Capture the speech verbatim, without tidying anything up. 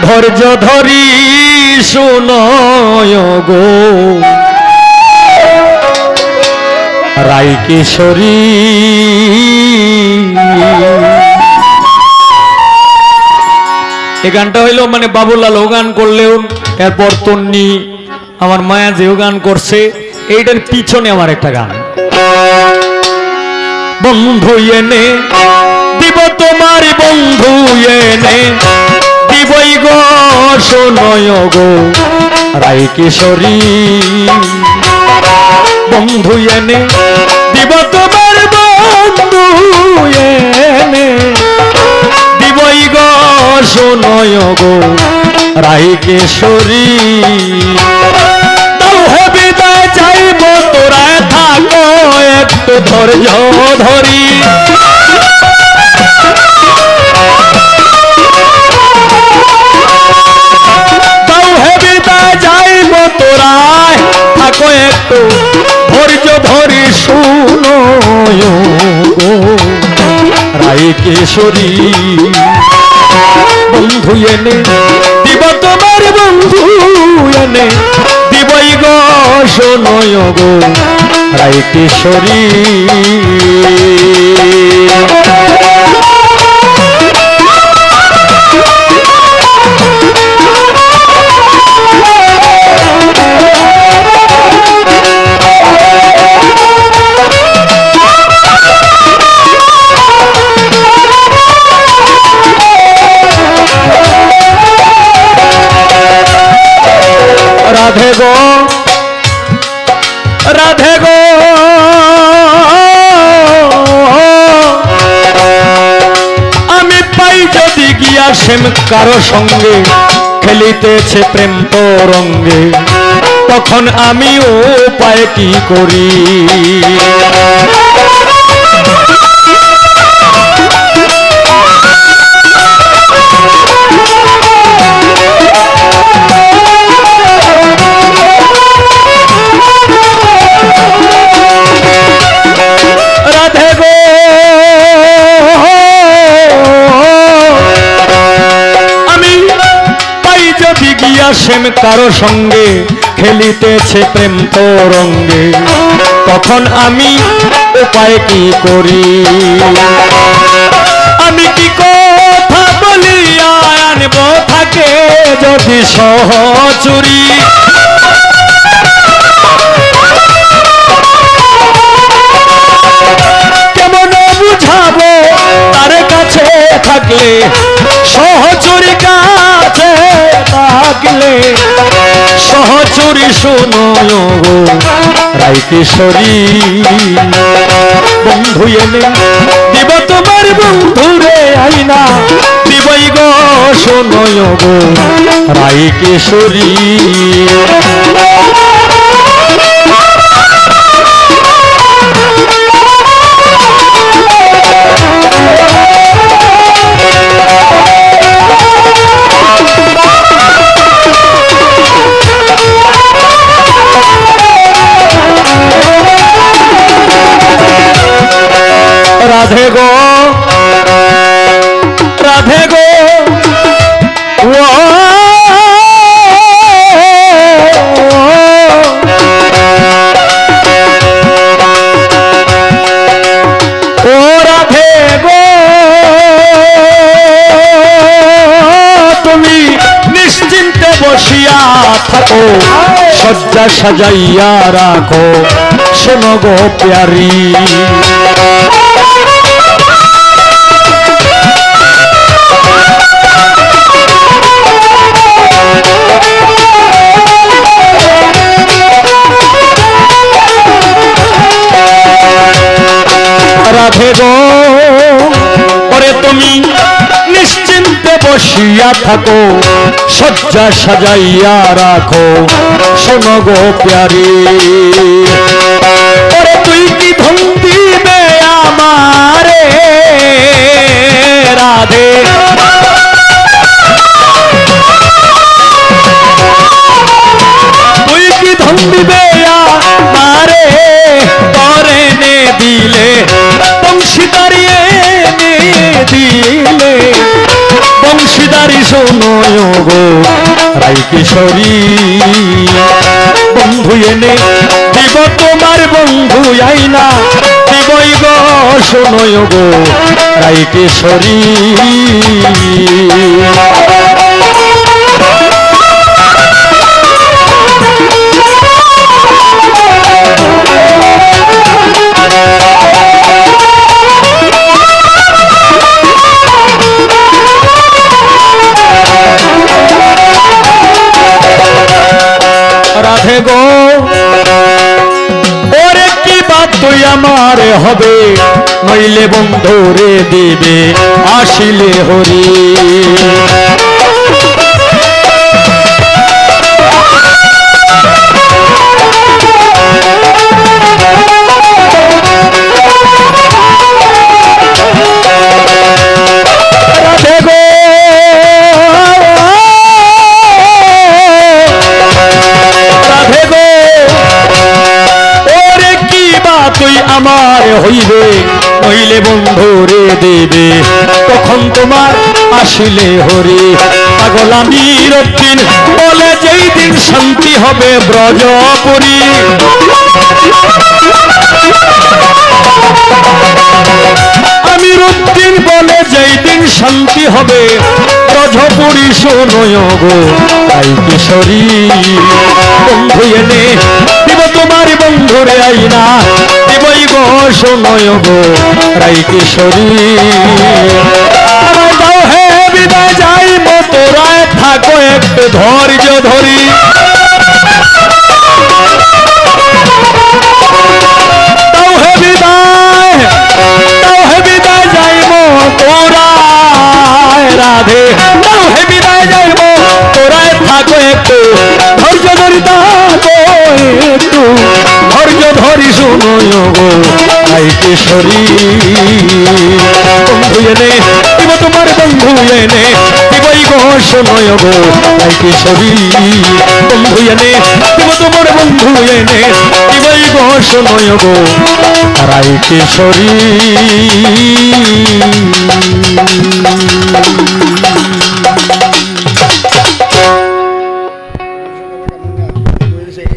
ধৈর্য ধরি শুনয় গো রাই কিশোরী এই গানটা হইল মানে বাবুলাল ও গান করলেও এরপর তন্নি আমার মায়া যেও গান করছে এইটার পিছনে আমার একটা গান বন্ধু এনে দিব তোমার বন্ধু এনে দিবই গো শোনয় গো রাই কিশোরী বন্ধু এনে দিব তোমার বন্ধু এনে দিবই গো শোনয় গো রাই কিশোরী তাও হে বিদায় চাইব তোরা থাকো একটু ধৈর্য ধরি তাও হে বিদায় যাইব তোরা থাকো একটু ধৈর্য ধরি শুনো রাই কিশোরী বন্ধু এনে দিব তোমার বন্ধু এনে দিবই গো শোনয় গো রাই কিশোরী রাধে গো রাধে গো আমি পাই যদি গিয়া শ্যাম কারো সঙ্গে খেলিতেছে প্রেম তরঙ্গে তখন আমি ও উপায় কি করি শ্যাম কারো সঙ্গে খেলিতেছে প্রেম তরঙ্গে তখন আমি উপায় কি করি আমি কি কথা বলিয়া আনব থাকে যদি সহচুরি কেমন বুঝাবো তার কাছে থাকলে সহচুরি কাছে থাকলে সহচুরি শোনয় গো রাই কিশোরী বন্ধু এনে দিব তোমার বন্ধু রে আইনা দিবই গো শোনয় গো রাই কিশোরী রাধে গো রাধে গো ও রাধে গো তুমি নিশ্চিন্তে বসিয়া থাকো সজ্জা সাজাইয়া রাখো শোনো গো প্যারি রাধে গো ওরে তুমি নিশ্চিন্তে বসিয়া থাকো সজ্জা সাজাইয়া রাখো শোনো গো প্যারি ওরে তুই কি ধন দিবে আমারে রাধে তুই কি ধন দিবে আমারে তরে নে দিলে বংশীদারি এনে দিলে বংশীদারি শোনো নয় গো রাই কিশোরী বন্ধু এনে দিব তোমার বন্ধু আইনা দিবই গো শোনয় গো রাই কিশোরী রাধে গো ওরে কি বাত তুই আমার হবে নইলে বন্ধুরে দিবে আসিলে হরি রাধে গো তুই আমার হইবে নইলে বন্ধুরে দেবে তখন তোমার আসিলে হরি পাগল আমি রক্তিন বলে যেই দিন শান্তি হবে ব্রজপুরী আমি রক্তিন বলে যেই দিন শান্তি হবে ব্রজপুরী শোনয় গো রাই কিশোরী বন্ধু এনে দিব তোমার বন্ধুরে আইনা দিবই গো শোনয় গো রাই কিশোরী দাও হে বিদায় যাই তোরায় থাকো একটু ধৈর্য ধরি দাও হে বিদায় দাও হে বিদায় যাইব তোরায় রাধে দাও হে বিদায় যাইব তোরায় থাকো একটু ধৈর্য ধরি থাকো একটু ধৈর্য ধরি শোনয় গো রাই কিশোরী বন্ধু এনে দিব তোমার বন্ধু এনে দিবই গো শোনয় গো রাই কিশোরী বন্ধু এনে দিব তোমার বন্ধু এনে দিবই গো শোনয় গো রাই কিশোরী